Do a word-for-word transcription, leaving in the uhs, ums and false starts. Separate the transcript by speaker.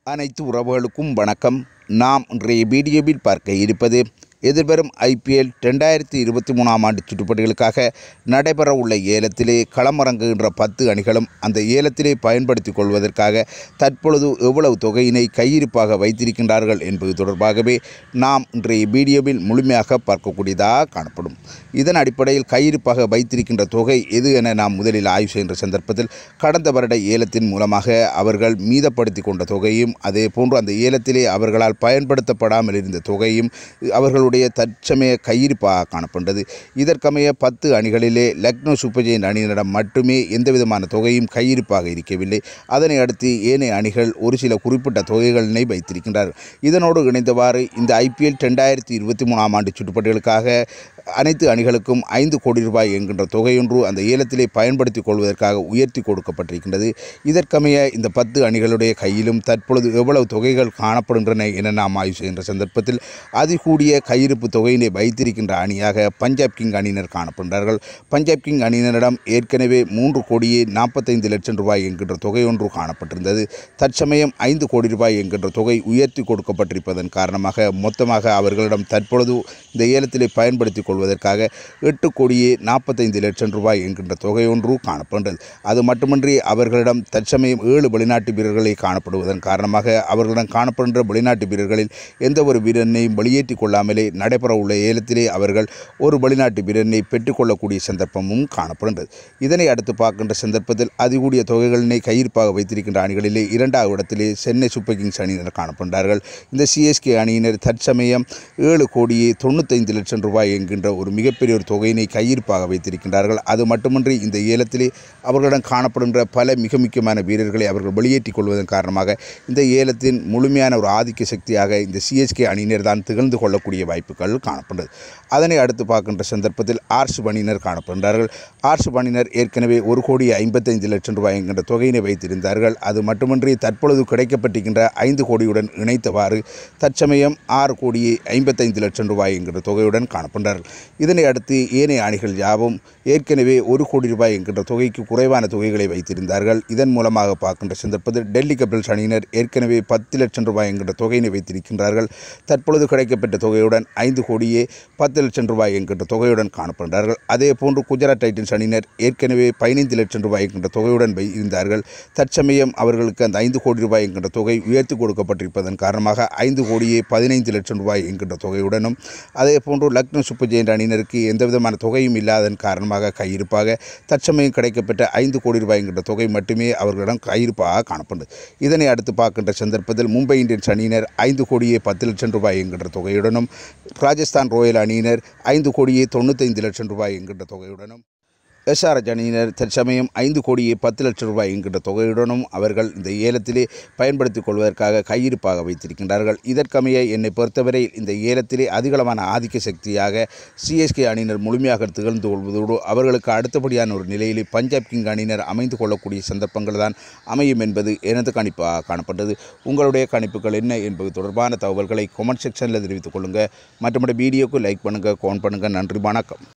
Speaker 1: அனைத்து உறவுகளுக்கும் வணக்கம். நாம் இன்றைய வீடியோவில் பார்க்க இருப்பது எதிர்வரும் ஐபிஎல் ரெண்டாயிரத்தி இருபத்தி மூணாம் ஆண்டு சுற்றுப்பட்டிகளுக்காக நடைபெற உள்ள ஏலத்திலே களமிறங்குகின்ற பத்து அணிகளும் அந்த ஏலத்திலே பயன்படுத்தி கொள்வதற்காக தற்பொழுது எவ்வளவு தொகையினை கையிருப்பாக வைத்திருக்கின்றார்கள் என்பது தொடர்பாகவே நாம் இன்றைய வீடியோவில் முழுமையாக பார்க்கக்கூடியதாக காணப்படும். இதன் அடிப்படையில் கையிருப்பாக வைத்திருக்கின்ற தொகை எது என நாம் முதலில் ஆய்வு செய்கின்ற சந்தர்ப்பத்தில் கடந்த வருட ஏலத்தின் மூலமாக அவர்கள் மீதப்படுத்தி கொண்ட தொகையும் அதே போன்று அந்த ஏலத்திலே அவர்களால் பயன்படுத்தப்படாமல் இருந்த தொகையும் அவர்களுடைய தற்சமய கையிருப்பாக காணப்பட்டது. இதற்கமைய பத்து அணிகளிலே லக்னோ சூப்பர் ஜெயண்ட் அணியினரிடம் மட்டுமே எந்தவிதமான தொகையும் கையிருப்பாக இருக்கவில்லை. அதனை அடுத்து ஏனைய அணிகள் ஒரு சில குறிப்பிட்ட தொகைகளினை வைத்திருக்கின்றார்கள். இதனோடு இணைந்தவாறு இந்த ஐபிஎல் ரெண்டாயிரத்தி இருபத்தி மூணாம் ஆண்டு சுற்றுப்பட்டிகளுக்காக அனைத்து அணிகளுக்கும் ஐந்து கோடி ரூபாய் என்கின்ற தொகையொன்று அந்த ஏலத்திலே பயன்படுத்தி கொள்வதற்காக உயர்த்தி கொடுக்கப்பட்டிருக்கின்றது. இதற்கமைய இந்த பத்து அணிகளுடைய கையிலும் தற்பொழுது எவ்வளவு தொகைகள் காணப்படுகின்றன என நாம் ஆய்வு செய்கின்ற சந்தர்ப்பத்தில் அதிகூடிய கையிருப்பு தொகையினை வைத்திருக்கின்ற அணியாக பஞ்சாப் கிங் அணியினர் காணப்படுகிறார்கள். பஞ்சாப் கிங் அணியினரிடம் ஏற்கனவே மூன்று கோடியே நாற்பத்தைந்து லட்சம் ரூபாய் என்கின்ற தொகை ஒன்று காணப்பட்டிருந்தது. தற்சமயம் ஐந்து கோடி ரூபாய் என்கின்ற தொகை உயர்த்தி கொடுக்கப்பட்டிருப்பதன் காரணமாக மொத்தமாக அவர்களிடம் தற்பொழுது இந்த ஏலத்திலே பயன்படுத்தி கொள்வதற்காக எட்டு கோடியே நாற்பத்தைந்து லட்சம் ரூபாய் என்கின்ற தொகை ஒன்று காணப்படுகிறது. அது மட்டுமின்றி அவர்களிடம் தற்சமயம் ஏழு வெளிநாட்டு வீரர்களை காணப்படுவதன் காரணமாக அவர்களிடம் காணப்படுகின்ற வெளிநாட்டு வீரர்களில் எந்த ஒரு வீரனையும் வெளியேற்றி கொள்ளாமலே நடைபெற உள்ள ஏலத்திலே அவர்கள் ஒரு வெளிநாட்டு வீரனை பெற்றுக்கொள்ளக்கூடிய சந்தர்ப்பமும் காணப்படுகிறது. இதனை அடுத்து பார்க்கின்ற சந்தர்ப்பத்தில் அதிகூடிய தொகைகளினை கையிருப்பாக வைத்திருக்கின்ற அணிகளிலே இரண்டாவது இடத்திலே சென்னை சூப்பர் கிங்ஸ் அணியினர் காணப்படுகிறார்கள். இந்த சிஎஸ்கே அணியினர் தற்சமயம் ஏழு கோடியே தொண்ணூத்தைந்து லட்சம் ரூபாய் என்கின்ற ஒரு மிகப்பெரிய ஒரு தொகையினை கையிருப்பாக வைத்திருக்கின்றார்கள். அது மட்டுமின்றி இந்த ஏலத்திலே அவர்களிடம் காணப்படுகின்ற பல மிக முக்கியமான வீரர்களை அவர்கள் வெளியேற்றிக் கொள்வதன் காரணமாக இந்த ஏலத்தின் முழுமையான ஒரு ஆதிக்க சக்தியாக இந்த சிஎஸ்கே அணியினர் தான் திகழ்ந்து கொள்ளக்கூடிய வாய்ப்புகள் காணப்படுகிறது. அதனை அடுத்து பார்க்கின்ற சந்தர்ப்பத்தில் ஆர்சிபி அணியினர் காணப்படுகிறார்கள். ஆர்சிபி அணியினர் ஏற்கனவே ஒரு கோடி ஐம்பத்தைந்து லட்சம் ரூபாய் என்கின்ற தொகையினை வைத்திருந்தார்கள். அது மட்டுமின்றி தற்பொழுது கிடைக்கப்பட்டிருக்கின்ற ஐந்து கோடியுடன் இணைத்தவாறு தற்சமயம் ஆறு கோடியே ஐம்பத்தைந்து லட்சம் ரூபாய் என்கின்ற தொகையுடன் காணப்படுகிறார்கள். இதனை அடுத்து ஏனைய அணிகள் யாவும் ஏற்கனவே ஒரு கோடி ரூபாய் என்கின்ற தொகைக்கு குறைவான தொகைகளை வைத்திருந்தார்கள். இதன் மூலமாக பார்க்கின்ற சந்தர்ப்பத்தில் டெல்லி கேபிட்டல்ஸ் அணியினர் ஏற்கனவே பத்து லட்சம் ரூபாய் என்கின்ற தொகையினை வைத்திருக்கின்றார்கள். தற்பொழுது கிடைக்கப்பட்ட தொகையுடன் ஐந்து கோடியே பத்து லட்சம் ரூபாய் என்கின்ற தொகையுடன் காணப்படுகிறார்கள். அதே போன்று குஜராத் டைட்டன்ஸ் அணியினர் ஏற்கனவே பதினைந்து லட்சம் ரூபாய் என்கின்ற தொகையுடன் இருந்தார்கள். தற்சமயம் அவர்களுக்கு அந்த ஐந்து கோடி ரூபாய் என்கின்ற தொகை உயர்த்தி கொடுக்கப்பட்டிருப்பதன் காரணமாக ஐந்து கோடியே பதினைந்து லட்சம் ரூபாய் என்கின்ற தொகையுடனும் அதே போன்று லக்னோ சூப்பர் ஜெயண்ட் அணியினருக்கு எந்தவிதமான தொகையும் இல்லாதன் காரணமாக கையிருப்பாக தற்சமயம் கிடைக்கப்பட்ட ஐந்து கோடி ரூபாய் என்கின்ற தொகை மட்டுமே அவர்களிடம் கையிருப்பாக காணப்படுது. இதனை அடுத்து பார்க்கின்ற சந்தர்ப்பத்தில் மும்பை இந்தியன்ஸ் அணியினர் ஐந்து கோடியே பத்து லட்சம் ரூபாய் என்கின்ற தொகையுடனும் ராஜஸ்தான் ராயல் அணியினர் ஐந்து கோடியே தொண்ணூத்தைந்து லட்சம் ரூபாய் என்கின்ற தொகையுடனும் எஸ்ஆர்எச் அணியினர் தற்சமயம் ஐந்து கோடியே பத்து லட்சம் ரூபாய் என்கின்ற தொகையுடனும் அவர்கள் இந்த ஏலத்திலே பயன்படுத்திக் கொள்வதற்காக கையிருப்பாக வைத்திருக்கின்றார்கள். இதற்கமைய என்னை பொறுத்தவரை இந்த ஏலத்திலே அதிகளவான ஆதிக்க சக்தியாக சிஎஸ்கே அணியினர் முழுமையாக திகழ்ந்து கொள்வதோடு அவர்களுக்கு அடுத்தபடியான ஒரு நிலையிலே பஞ்சாப் கிங் அணியினர் அமைந்து கொள்ளக்கூடிய சந்தர்ப்பங்கள் தான் அமையும் என்பது எனது கணிப்பாக காணப்பட்டது. உங்களுடைய கணிப்புகள் என்ன என்பது தொடர்பான தகவல்களை கமெண்ட் செக்ஷனில் தெரிவித்துக் கொள்ளுங்கள். மற்றபடி வீடியோக்கு லைக் பண்ணுங்கள், கமெண்ட் பண்ணுங்கள். நன்றி, வணக்கம்.